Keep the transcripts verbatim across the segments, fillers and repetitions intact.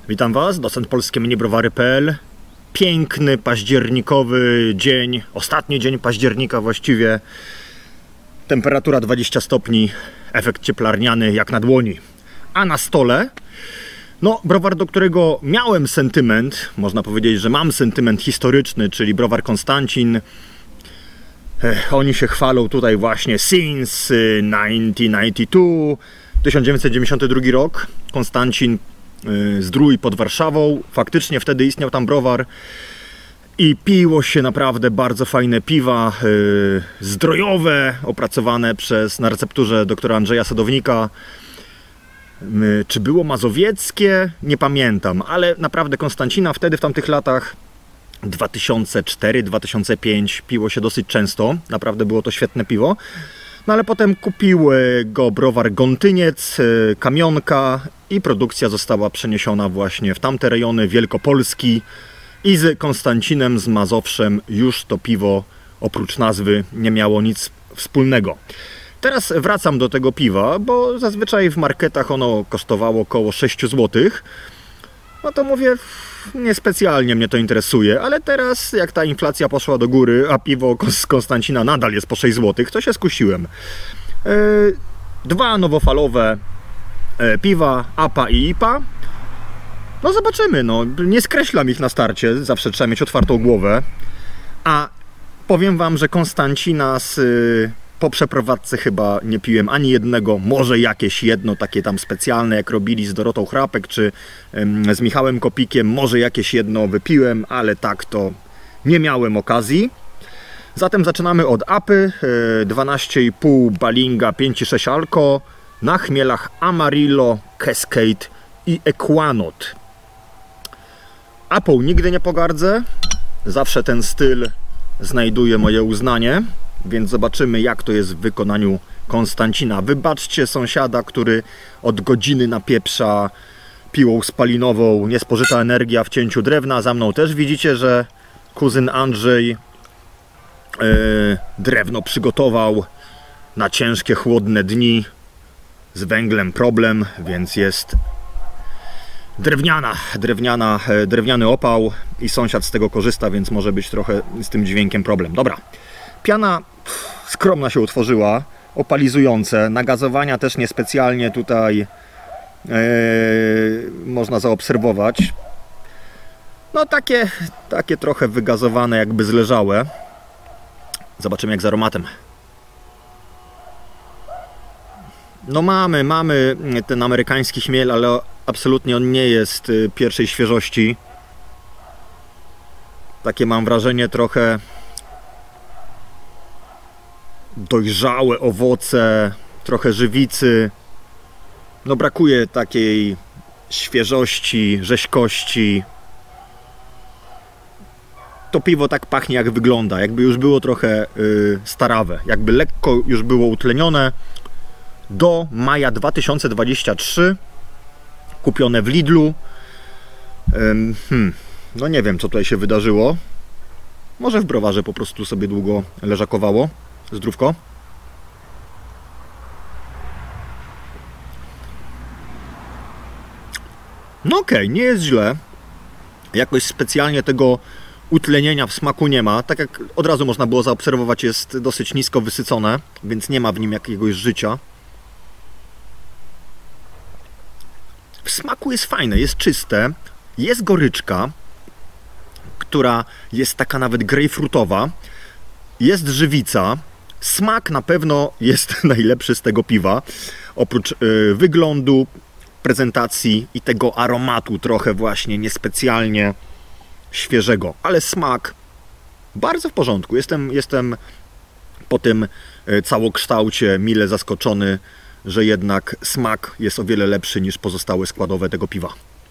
Witam Was, docent polskie minibrowary kropka p l. Piękny, październikowy dzień, ostatni dzień października właściwie. Temperatura dwadzieścia stopni, efekt cieplarniany jak na dłoni. A na stole, no, browar, do którego miałem sentyment, można powiedzieć, że mam sentyment historyczny, czyli browar Konstancin. Ech, oni się chwalą tutaj właśnie since tysiąc dziewięćset dziewięćdziesiąty drugi rok. Konstancin, Zdrój pod Warszawą. Faktycznie wtedy istniał tam browar i piło się naprawdę bardzo fajne piwa, yy, zdrojowe, opracowane przez, na recepturze doktora Andrzeja Sadownika. Yy, czy było mazowieckie? Nie pamiętam, ale naprawdę Konstancina wtedy, w tamtych latach dwa tysiące czwarty do dwa tysiące piątego piło się dosyć często. Naprawdę było to świetne piwo. No ale potem kupił go browar Gątyniec, Kamionka i produkcja została przeniesiona właśnie w tamte rejony Wielkopolski i z Konstancinem, z Mazowszem już to piwo oprócz nazwy nie miało nic wspólnego. Teraz wracam do tego piwa, bo zazwyczaj w marketach ono kosztowało około sześć złotych. No to mówię, niespecjalnie mnie to interesuje, ale teraz jak ta inflacja poszła do góry, a piwo z Konstancina nadal jest po sześć złotych, to się skusiłem. Yy, dwa nowofalowe yy, piwa, A P A i I P A. No zobaczymy, no nie skreślam ich na starcie, zawsze trzeba mieć otwartą głowę. A powiem Wam, że Konstancina z, yy, po przeprowadzce chyba nie piłem ani jednego, może jakieś jedno takie tam specjalne, jak robili z Dorotą Chrapek czy yy, z Michałem Kopikiem, może jakieś jedno wypiłem, ale tak to nie miałem okazji. Zatem zaczynamy od A P Y, yy, dwanaście i pół Balinga pięć i sześć Alko na chmielach Amarillo, Cascade i Equanot. A P Y nigdy nie pogardzę, zawsze ten styl znajduje moje uznanie, więc zobaczymy, jak to jest w wykonaniu Konstancina. Wybaczcie sąsiada, który od godziny napieprza piłą spalinową, niespożyta energia w cięciu drewna. Za mną też widzicie, że kuzyn Andrzej yy, drewno przygotował na ciężkie, chłodne dni. Z węglem problem, więc jest drewniana, drewniana, drewniany opał i sąsiad z tego korzysta, więc może być trochę z tym dźwiękiem problem. Dobra, piana pff, skromna się utworzyła, opalizujące, nagazowania też niespecjalnie tutaj yy, można zaobserwować. No takie, takie trochę wygazowane, jakby zleżałe. Zobaczymy, jak z aromatem. No mamy, mamy ten amerykański chmiel, ale absolutnie on nie jest pierwszej świeżości. Takie mam wrażenie trochę dojrzałe owoce, trochę żywicy. No brakuje takiej świeżości, rzeźkości. To piwo tak pachnie, jak wygląda, jakby już było trochę yy, starawe, jakby lekko już było utlenione. Do maja dwa tysiące dwudziestego trzeciego kupione w Lidlu. Hmm, no nie wiem, co tutaj się wydarzyło. Może w browarze po prostu sobie długo leżakowało. Zdrówko. No okej, okay, nie jest źle. Jakoś specjalnie tego utlenienia w smaku nie ma. Tak jak od razu można było zaobserwować, jest dosyć nisko wysycone, więc nie ma w nim jakiegoś życia. W smaku jest fajne, jest czyste, jest goryczka, która jest taka nawet grejpfrutowa, jest żywica. Smak na pewno jest najlepszy z tego piwa, oprócz yy, wyglądu, prezentacji i tego aromatu trochę właśnie niespecjalnie świeżego, ale smak bardzo w porządku. Jestem, jestem po tym yy, całokształcie mile zaskoczony, że jednak smak jest o wiele lepszy niż pozostałe składowe tego piwa.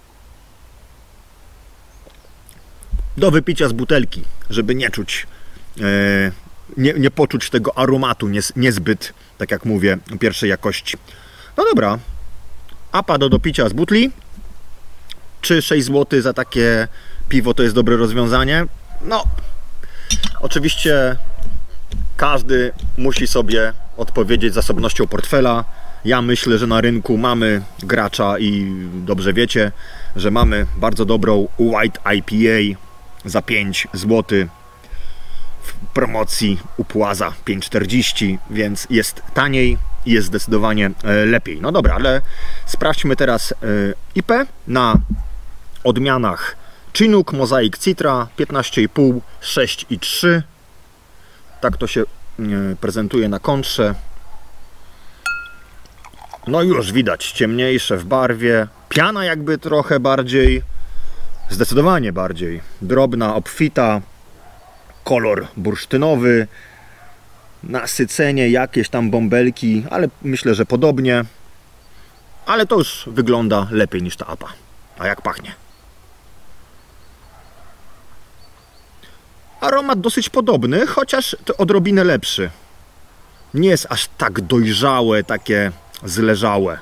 Do wypicia z butelki, żeby nie czuć, e, nie, nie poczuć tego aromatu niez, niezbyt, tak jak mówię, pierwszej jakości. No dobra, A P A do dopicia z butli. Czy sześć złotych za takie piwo to jest dobre rozwiązanie? No, oczywiście każdy musi sobie odpowiedzieć zasobnością portfela. Ja myślę, że na rynku mamy gracza i dobrze wiecie, że mamy bardzo dobrą White I P A za pięć złotych. W promocji u Płaza pięć czterdzieści, więc jest taniej i jest zdecydowanie lepiej. No dobra, ale sprawdźmy teraz I P na odmianach Chinook, Mosaic Citra piętnaście i pół, sześć i trzy. Tak to się prezentuje na kontrze. No już widać ciemniejsze w barwie. Piana jakby trochę bardziej, zdecydowanie bardziej drobna, obfita. Kolor bursztynowy. Nasycenie, jakieś tam bąbelki, ale myślę, że podobnie. Ale to już wygląda lepiej niż ta A P A. A jak pachnie? Aromat dosyć podobny, chociaż to odrobinę lepszy. Nie jest aż tak dojrzałe, takie zleżałe.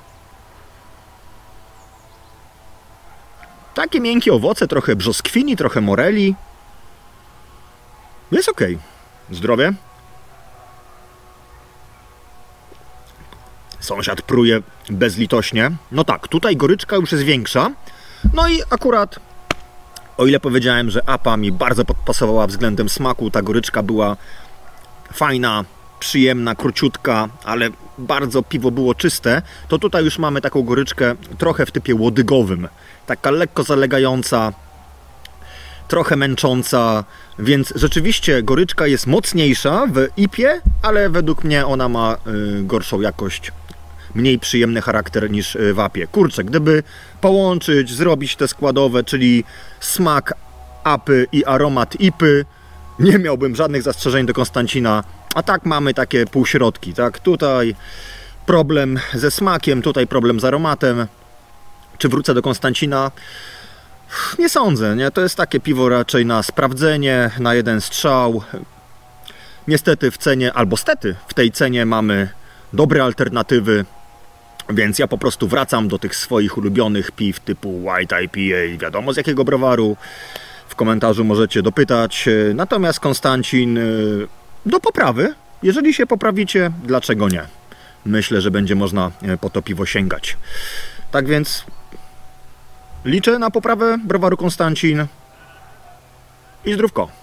Takie miękkie owoce, trochę brzoskwini, trochę moreli. Jest ok. Zdrowie. Sąsiad pruje bezlitośnie. No tak, tutaj goryczka już jest większa. No i akurat, o ile powiedziałem, że A P A mi bardzo podpasowała względem smaku, ta goryczka była fajna, przyjemna, króciutka, ale bardzo piwo było czyste, to tutaj już mamy taką goryczkę trochę w typie łodygowym. Taka lekko zalegająca, trochę męcząca, więc rzeczywiście goryczka jest mocniejsza w I P ie, ale według mnie ona ma y, gorszą jakość, mniej przyjemny charakter niż w A P ie. Kurczę, gdyby połączyć, zrobić te składowe, czyli smak A P y i aromat I P y, nie miałbym żadnych zastrzeżeń do Konstancina, a tak mamy takie półśrodki, tak? Tutaj problem ze smakiem, tutaj problem z aromatem. Czy wrócę do Konstancina? Nie sądzę, nie? To jest takie piwo raczej na sprawdzenie, na jeden strzał. Niestety w cenie, albo stety w tej cenie mamy dobre alternatywy, więc ja po prostu wracam do tych swoich ulubionych piw typu White I P A, wiadomo z jakiego browaru. W komentarzu możecie dopytać. Natomiast Konstancin do poprawy. Jeżeli się poprawicie, dlaczego nie? Myślę, że będzie można po to piwo sięgać. Tak więc liczę na poprawę browaru Konstancin i zdrówko.